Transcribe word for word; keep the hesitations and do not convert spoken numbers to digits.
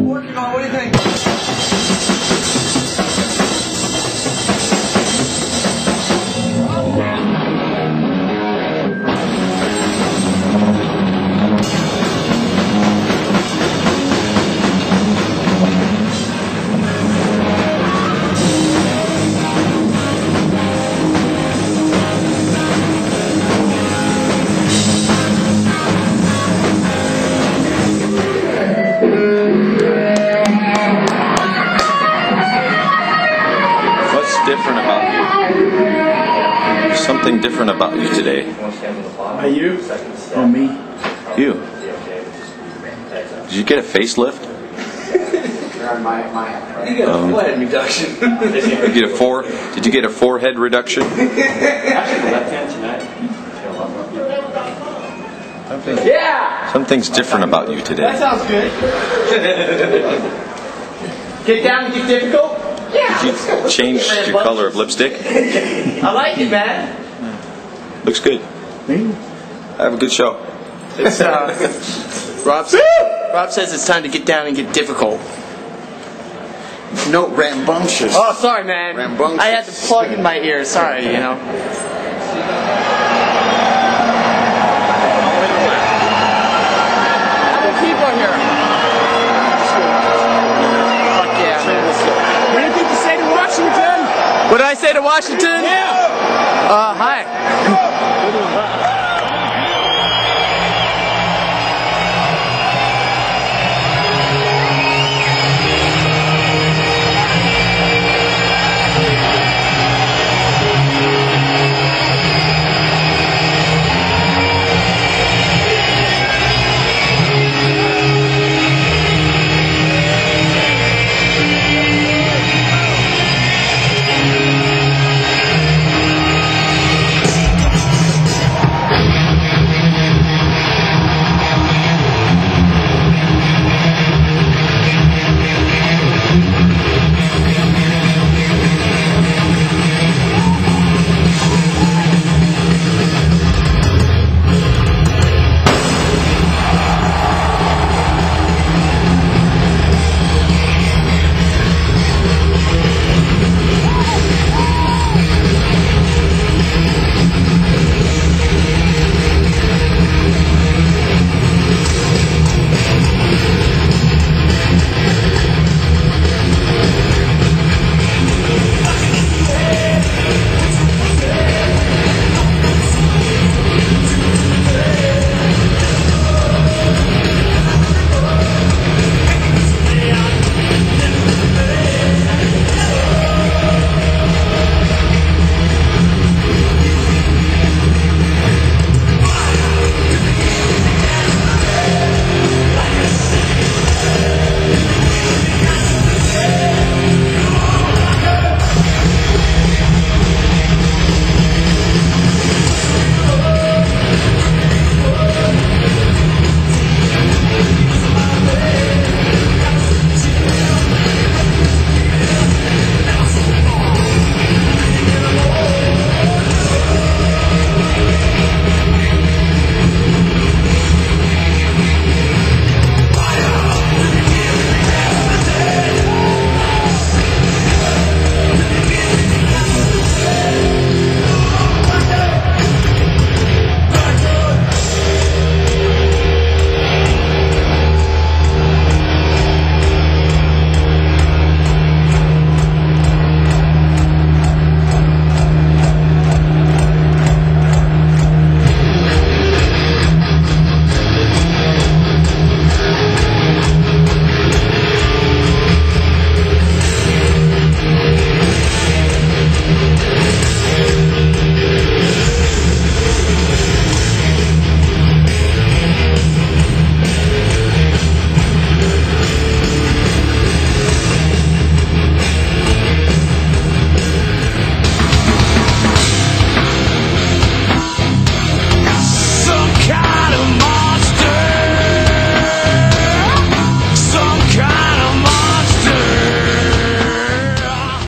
working on. What do you think? Different about you? There's something different about you today. Are you? Or me? You. Did you get a facelift? You get a Um, forehead reduction. Did you get a fore? Did you get a forehead reduction? Something, Yeah! something's different about you today. That sounds good. Get down and get difficult? Yeah! Did you change your color of lipstick? I like it, man. Looks good. Have a good show. It's, uh, Rob, Rob says it's time to get down and get difficult. No, rambunctious. Oh, sorry, man. Rambunctious. I had to plug in my ear. Sorry, you know. How many people are here? Fuck yeah, man. What do you think to say to Washington? What did I say to Washington? Yeah. Uh, hi.